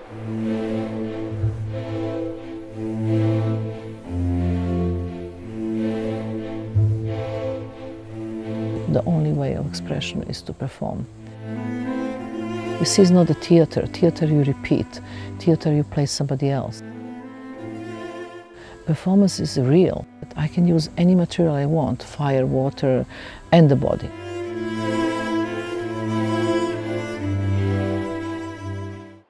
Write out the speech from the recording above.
The only way of expression is to perform. This is not a theater. Theater you repeat. Theater you play somebody else. Performance is real. I can use any material I want, fire, water, and the body.